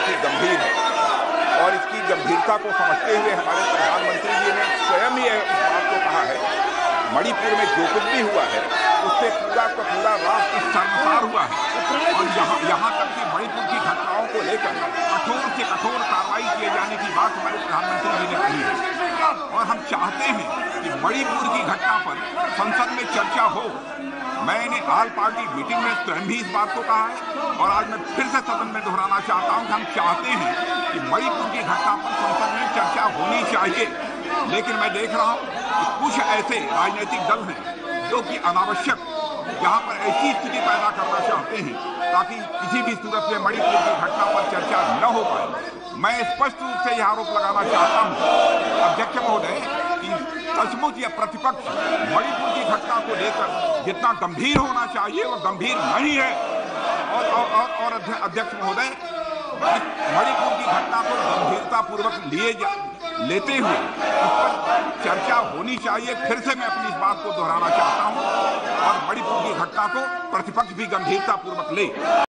बहुत ही गंभीर है और इसकी गंभीरता को समझते हुए हमारे प्रधानमंत्री जी ने स्वयं ही इस बात को कहा है, मणिपुर में जो कुछ भी हुआ है उससे पूरा का पूरा राष्ट्र शर्मसार हुआ है और यहाँ तक कि मणिपुर की घटनाओं को लेकर कठोर से कठोर कार्रवाई किए जाने की बात हमारे प्रधानमंत्री जी ने कही है और हम चाहते हैं कि मणिपुर की घटना पर संसद में चर्चा हो। मैंने ऑल पार्टी मीटिंग में स्वयं भी इस बात को कहा है और आज मैं फिर से सदन में दोहराना चाहता हूं कि हम चाहते हैं कि मणिपुर की घटना पर संसद में चर्चा होनी चाहिए। लेकिन मैं देख रहा हूं कि कुछ ऐसे राजनीतिक दल हैं जो कि अनावश्यक यहाँ पर ऐसी स्थिति पैदा करना चाहते हैं ताकि किसी भी सूरत में मणिपुर की घटना पर चर्चा न हो पाए। मैं स्पष्ट रूप से यह आरोप लगाना चाहता हूं अध्यक्ष महोदय कि सचमुच या प्रतिपक्ष मणिपुर की घटना को लेकर जितना गंभीर होना चाहिए वो गंभीर नहीं है और अध्यक्ष महोदय मणिपुर की घटना को गंभीरतापूर्वक लेते हुए उस पर चर्चा होनी चाहिए। फिर से मैं अपनी इस बात को दोहराना चाहता हूं और मणिपुर की घटना को प्रतिपक्ष भी गंभीरतापूर्वक ले।